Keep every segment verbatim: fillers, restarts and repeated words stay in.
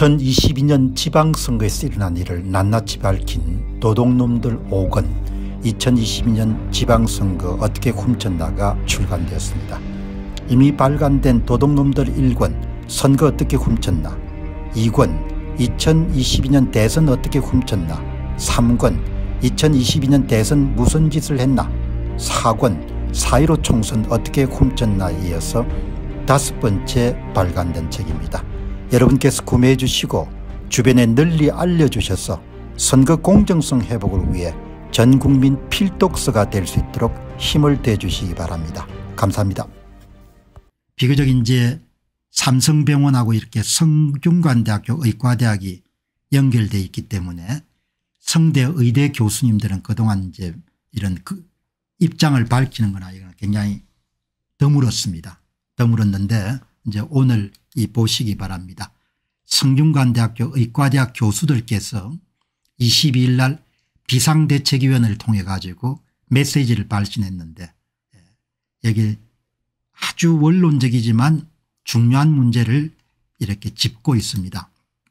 이천이십이 년 지방선거에서 일어난 일을 낱낱이 밝힌 도둑놈들 오 권 이천이십이 년 지방선거 어떻게 훔쳤나가 출간되었습니다. 이미 발간된 도둑놈들 일 권 선거 어떻게 훔쳤나, 이 권 이천이십이 년 대선 어떻게 훔쳤나, 삼 권 이천이십이 년 대선 무슨 짓을 했나, 사 권 사 일오 총선 어떻게 훔쳤나에 이어서 다섯 번째 발간된 책입니다. 여러분께서 구매해 주시고 주변에 널리 알려주셔서 선거 공정성 회복을 위해 전국민 필독서가 될 수 있도록 힘을 대주시기 바랍니다. 감사합니다. 비교적 이제 삼성병원하고 이렇게 성균관대학교 의과대학이 연결되어 있기 때문에 성대 의대 교수님들은 그동안 이제 이런 그 입장을 밝히는 거나 이건 굉장히 드물었습니다. 드물었는데 이제 오늘 이 보시기 바랍니다. 성균관대학교 의과대학 교수들께서 이십이 일 날 비상대책위원회를 통해 가지고 메시지를 발신했는데 여기 아주 원론적이지만 중요한 문제를 이렇게 짚고 있습니다.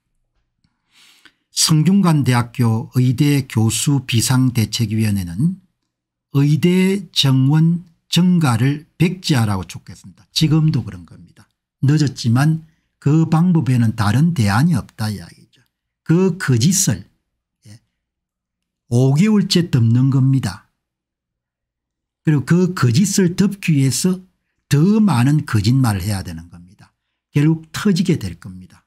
성균관대학교 의대 교수 비상대책위원회는 의대 정원 증가를 백지화라고 촉구했습니다. 지금도 그런 겁니다. 늦었지만 그 방법에는 다른 대안이 없다 이야기죠. 그 거짓을 오 개월째 덮는 겁니다. 그리고 그 거짓을 덮기 위해서 더 많은 거짓말을 해야 되는 겁니다. 결국 터지게 될 겁니다.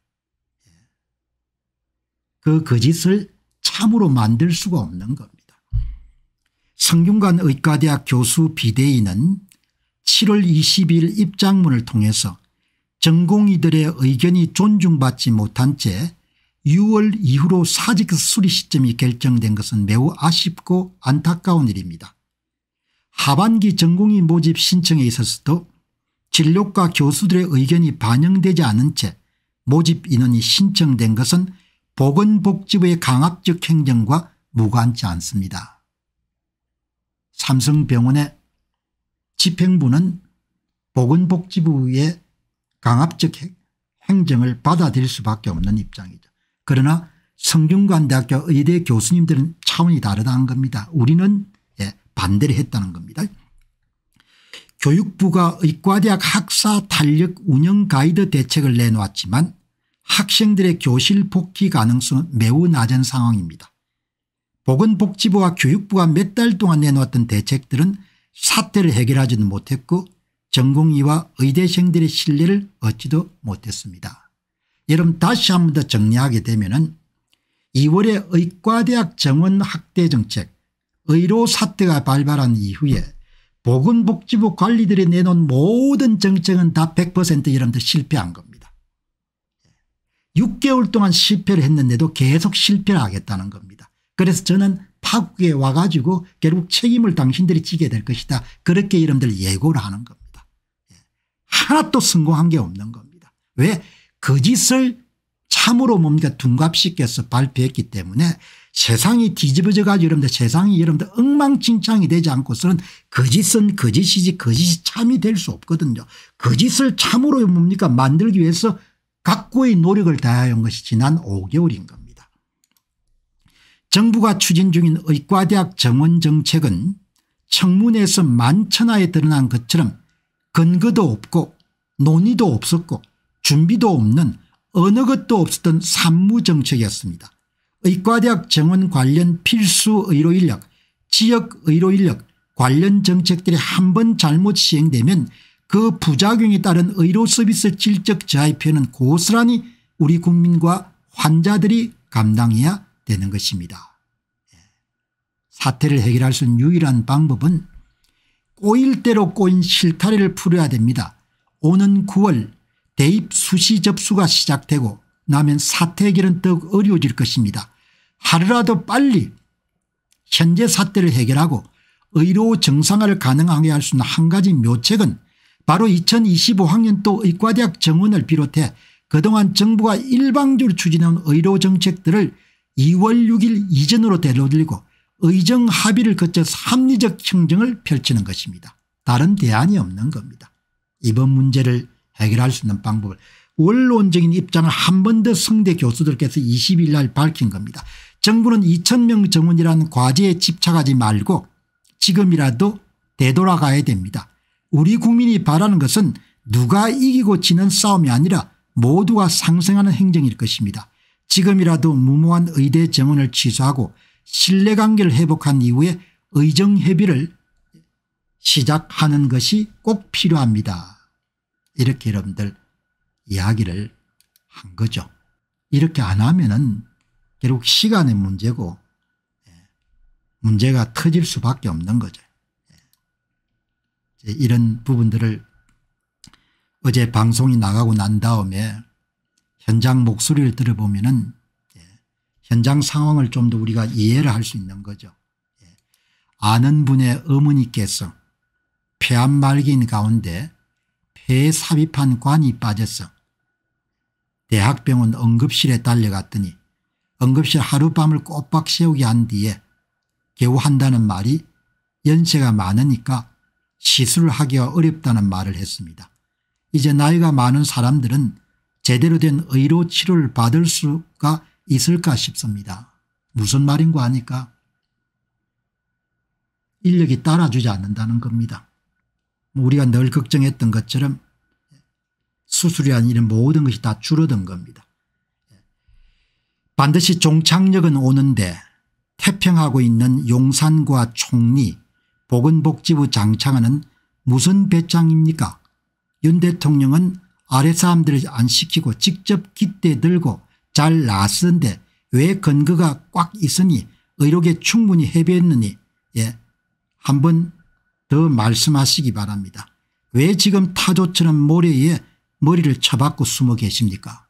그 거짓을 참으로 만들 수가 없는 겁니다. 성균관 의과대학 교수 비대위는 칠월 이십일 입장문을 통해서 전공의들의 의견이 존중받지 못한 채 유월 이후로 사직 수리 시점이 결정된 것은 매우 아쉽고 안타까운 일입니다. 하반기 전공의 모집 신청에 있어서도 진료과 교수들의 의견이 반영되지 않은 채 모집 인원이 신청된 것은 보건복지부의 강압적 행정과 무관치 않습니다. 삼성병원의 집행부는 보건복지부의 강압적 행정을 받아들일 수밖에 없는 입장이죠. 그러나 성균관대학교 의대 교수님들은 차원이 다르다는 겁니다. 우리는 예, 반대를 했다는 겁니다. 교육부가 의과대학 학사 탄력 운영 가이드 대책을 내놓았지만 학생들의 교실 복귀 가능성은 매우 낮은 상황입니다. 보건복지부와 교육부가 몇 달 동안 내놓았던 대책들은 사태를 해결하지는 못했고 전공의와 의대생들의 신뢰를 얻지도 못했습니다. 여러분 다시 한 번 더 정리하게 되면은 이월에 의과대학 정원 확대 정책 의료 사태가 발발한 이후에 보건복지부 관리들이 내놓은 모든 정책은 다 백 퍼센트 여러분들 실패한 겁니다. 육 개월 동안 실패를 했는데도 계속 실패를 하겠다는 겁니다. 그래서 저는 파국에 와가지고 결국 책임을 당신들이 지게 될 것이다. 그렇게 여러분들 예고를 하는 겁니다. 하나도 성공한 게 없는 겁니다. 왜? 거짓을 참으로 뭡니까 둔갑시켜서 발표했기 때문에 세상이 뒤집어져 가지고 여러분들 세상이 여러분들 엉망진창이 되지 않고서는 거짓은 거짓이지 거짓이 참이 될 수 없거든요. 거짓을 참으로 뭡니까 만들기 위해서 각고의 노력을 다해온 것이 지난 오 개월인 겁니다. 정부가 추진 중인 의과대학 정원 정책은 청문회에서 만천하에 드러난 것처럼 근거도 없고 논의도 없었고 준비도 없는 어느 것도 없었던 산무정책이었습니다. 의과대학 정원 관련 필수 의료인력, 지역 의료인력 관련 정책들이 한 번 잘못 시행되면 그 부작용에 따른 의료서비스 질적 저하의 피해는 고스란히 우리 국민과 환자들이 감당해야 되는 것입니다. 사태를 해결할 수 있는 유일한 방법은 꼬일 대로 꼬인 실타래를 풀어야 됩니다. 오는 구월 대입 수시 접수가 시작되고 나면 사태 해결은 더욱 어려워질 것입니다. 하루라도 빨리 현재 사태를 해결하고 의료 정상화를 가능하게 할 수 있는 한 가지 묘책은 바로 이천이십오 학년도 의과대학 정원을 비롯해 그동안 정부가 일방적으로 추진해온 의료정책들을 이월 육일 이전으로 데려들고 의정 합의를 거쳐서 합리적 행정을 펼치는 것입니다. 다른 대안이 없는 겁니다. 이번 문제를 해결할 수 있는 방법을 원론적인 입장을 한 번 더 성대 교수들께서 이십 일 날 밝힌 겁니다. 정부는 이천 명 정원이라는 과제에 집착하지 말고 지금이라도 되돌아가야 됩니다. 우리 국민이 바라는 것은 누가 이기고 지는 싸움이 아니라 모두가 상생하는 행정일 것입니다. 지금이라도 무모한 의대 정원을 취소하고 신뢰관계를 회복한 이후에 의정협의를 시작하는 것이 꼭 필요합니다. 이렇게 여러분들 이야기를 한 거죠. 이렇게 안 하면은 결국 시간의 문제고 문제가 터질 수밖에 없는 거죠. 이런 부분들을 어제 방송이 나가고 난 다음에 현장 목소리를 들어보면은 현장 상황을 좀 더 우리가 이해를 할 수 있는 거죠. 아는 분의 어머니께서 폐암 말기인 가운데 폐에 삽입한 관이 빠져서 대학병원 응급실에 달려갔더니 응급실 하룻밤을 꼬박 세우게 한 뒤에 겨우 한다는 말이 연세가 많으니까 시술을 하기가 어렵다는 말을 했습니다. 이제 나이가 많은 사람들은 제대로 된 의료 치료를 받을 수가 있을까 싶습니다. 무슨 말인고 하니까 인력이 따라주지 않는다는 겁니다. 우리가 늘 걱정했던 것처럼 수술이란 이런 모든 것이 다 줄어든 겁니다. 반드시 종착역은 오는데 태평하고 있는 용산과 총리 보건복지부 장차관은 무슨 배짱입니까? 윤 대통령은 아래 사람들을 안 시키고 직접 깃대 들고 잘 나섰는데 왜 근거가 꽉 있으니 의료계 충분히 해배했느니 예, 한번 더 말씀하시기 바랍니다. 왜 지금 타조처럼 모래에 머리를 쳐박고 숨어 계십니까?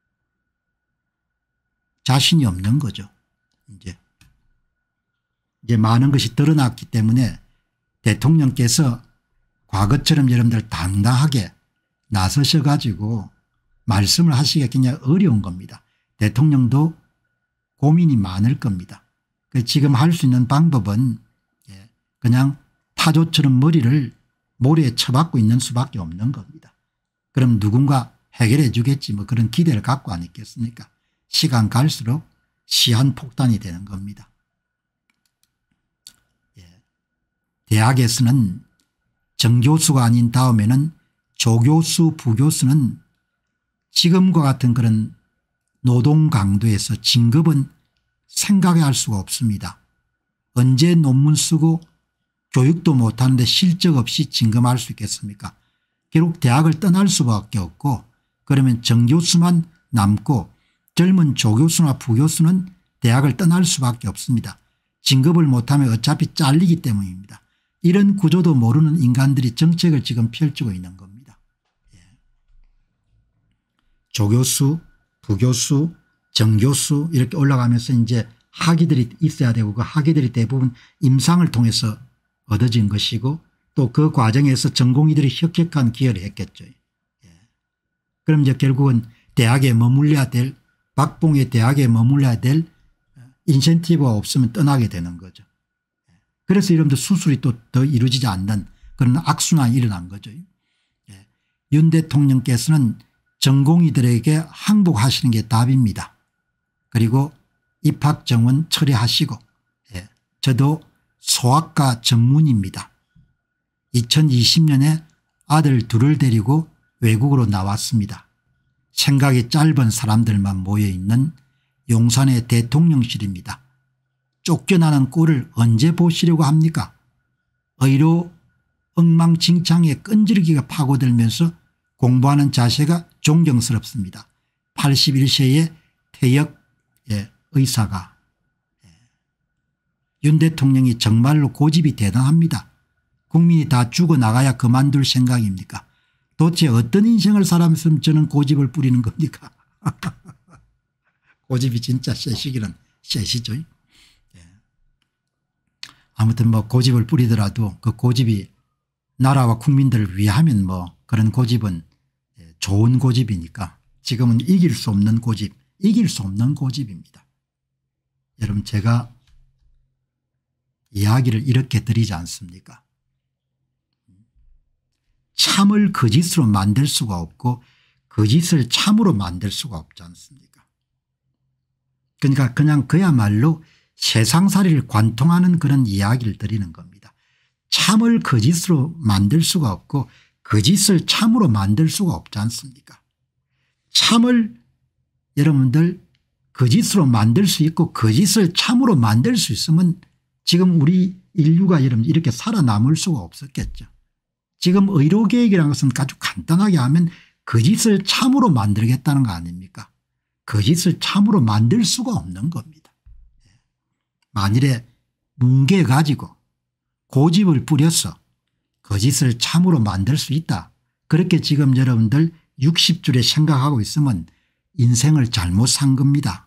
자신이 없는 거죠. 이제 이제 많은 것이 드러났기 때문에 대통령께서 과거처럼 여러분들 당당하게 나서셔 가지고 말씀을 하시기가 굉장히 어려운 겁니다. 대통령도 고민이 많을 겁니다. 지금 할 수 있는 방법은 그냥 타조처럼 머리를 모래에 쳐박고 있는 수밖에 없는 겁니다. 그럼 누군가 해결해 주겠지 뭐 그런 기대를 갖고 안 있겠습니까? 시간 갈수록 시한폭탄이 되는 겁니다. 예. 대학에서는 정교수가 아닌 다음에는 조교수 부교수는 지금과 같은 그런 노동 강도에서 진급은 생각할 수가 없습니다. 언제 논문 쓰고 교육도 못하는데 실적 없이 진급할 수 있겠습니까? 결국 대학을 떠날 수밖에 없고 그러면 정교수만 남고 젊은 조교수나 부교수는 대학을 떠날 수밖에 없습니다. 진급을 못하면 어차피 잘리기 때문입니다. 이런 구조도 모르는 인간들이 정책을 지금 펼치고 있는 겁니다. 예. 조교수, 부교수, 정교수 이렇게 올라가면서 이제 학위들이 있어야 되고 그 학위들이 대부분 임상을 통해서 얻어진 것이고 또 그 과정에서 전공의들이 혁혁한 기여를 했겠죠. 예. 그럼 이제 결국은 대학에 머물러야 될 박봉의 대학에 머물러야 될 인센티브가 없으면 떠나게 되는 거죠. 그래서 이런데 수술이 또 더 이루어지지 않는 그런 악순환이 일어난 거죠. 예. 윤 대통령께서는 전공의들에게 항복하시는 게 답입니다. 그리고 입학 정원 처리하시고 예. 저도 소아과 전문입니다. 이천이십 년에 아들 둘을 데리고 외국으로 나왔습니다. 생각이 짧은 사람들만 모여있는 용산의 대통령실입니다. 쫓겨나는 꼴을 언제 보시려고 합니까? 의료 엉망진창에 끈질기게 파고들면서 공부하는 자세가 존경스럽습니다. 팔십일 세의 퇴역 의사가. 윤 대통령이 정말로 고집이 대단합니다. 국민이 다 죽어나가야 그만둘 생각입니까? 도대체 어떤 인생을 살아면서 저는 고집을 부리는 겁니까? 고집이 진짜 세시기는 세시죠. 예. 아무튼 뭐 고집을 부리더라도 그 고집이 나라와 국민들을 위하면 뭐 그런 고집은 좋은 고집이니까 지금은 이길 수 없는 고집, 이길 수 없는 고집입니다. 여러분 제가 이야기를 이렇게 드리지 않습니까? 참을 거짓으로 만들 수가 없고 거짓을 참으로 만들 수가 없지 않습니까? 그러니까 그냥 그야말로 세상살이를 관통하는 그런 이야기를 드리는 겁니다. 참을 거짓으로 만들 수가 없고 거짓을 참으로 만들 수가 없지 않습니까? 참을 여러분들 거짓으로 만들 수 있고 거짓을 참으로 만들 수 있으면 지금 우리 인류가 여러분 이렇게 살아남을 수가 없었겠죠. 지금 의료계획이라는 것은 아주 간단하게 하면 거짓을 참으로 만들겠다는 거 아닙니까? 거짓을 참으로 만들 수가 없는 겁니다. 만일에 뭉개 가지고 고집을 부려서 거짓을 참으로 만들 수 있다. 그렇게 지금 여러분들 육십 줄에 생각하고 있으면 인생을 잘못 산 겁니다.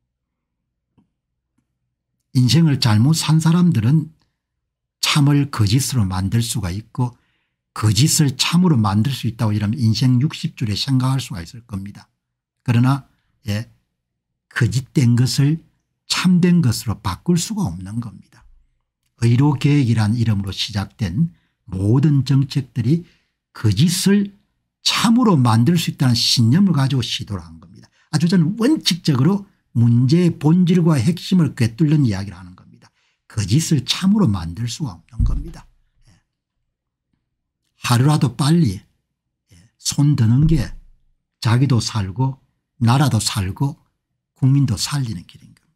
인생을 잘못 산 사람들은 참을 거짓으로 만들 수가 있고 거짓을 참으로 만들 수 있다고 이러면 인생 육십 줄에 생각할 수가 있을 겁니다. 그러나 예, 거짓된 것을 참된 것으로 바꿀 수가 없는 겁니다. 의료계획이란 이름으로 시작된 모든 정책들이 거짓을 참으로 만들 수 있다는 신념을 가지고 시도를 한 겁니다. 아주 저는 원칙적으로 문제의 본질과 핵심을 꿰뚫는 이야기를 하는 겁니다. 거짓을 참으로 만들 수가 없는 겁니다. 하루라도 빨리 손 드는 게 자기도 살고 나라도 살고 국민도 살리는 길인 겁니다.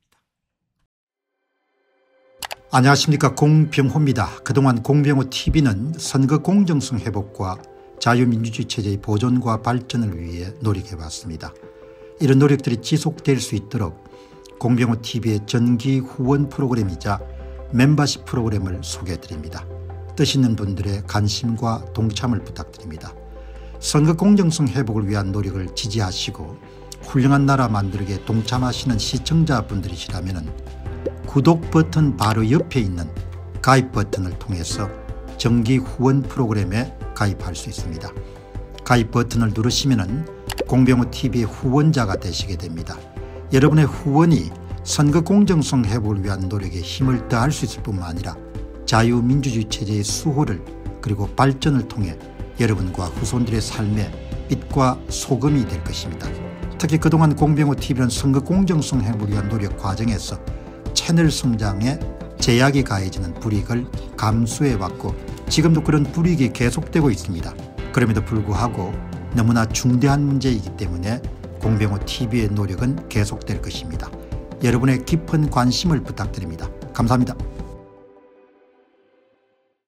안녕하십니까, 공병호입니다. 그동안 공병호 티비는 선거 공정성 회복과 자유민주주의 체제의 보존과 발전을 위해 노력해왔습니다. 이런 노력들이 지속될 수 있도록 공병호 티비의 정기 후원 프로그램이자 멤버십 프로그램을 소개해드립니다. 뜻 있는 분들의 관심과 동참을 부탁드립니다. 선거 공정성 회복을 위한 노력을 지지하시고 훌륭한 나라 만들기에 동참하시는 시청자분들이시라면 구독 버튼 바로 옆에 있는 가입 버튼을 통해서 정기 후원 프로그램에 가입할 수 있습니다. 가입 버튼을 누르시면 공병호 티비의 후원자가 되시게 됩니다. 여러분의 후원이 선거 공정성 회복을 위한 노력에 힘을 더할 수 있을 뿐만 아니라 자유민주주의 체제의 수호를 그리고 발전을 통해 여러분과 후손들의 삶에 빛과 소금이 될 것입니다. 특히 그동안 공병호 티비는 선거 공정성 회복을 위한 노력 과정에서 채널 성장에 제약이 가해지는 불이익을 감수해왔고 지금도 그런 불이익이 계속되고 있습니다. 그럼에도 불구하고 너무나 중대한 문제이기 때문에 공병호 티비의 노력은 계속될 것입니다. 여러분의 깊은 관심을 부탁드립니다. 감사합니다.